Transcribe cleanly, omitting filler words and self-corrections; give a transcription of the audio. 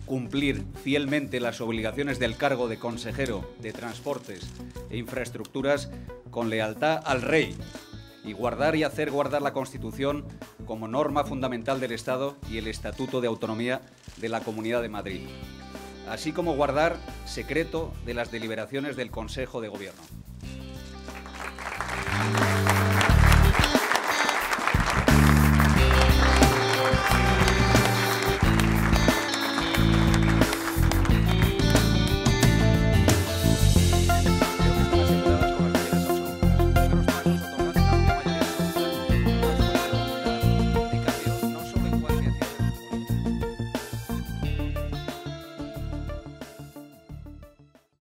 cumplir fielmente las obligaciones del cargo de consejero de Transportes e Infraestructuras con lealtad al Rey y guardar y hacer guardar la Constitución como norma fundamental del Estado y el Estatuto de Autonomía de la Comunidad de Madrid, así como guardar secreto de las deliberaciones del Consejo de Gobierno.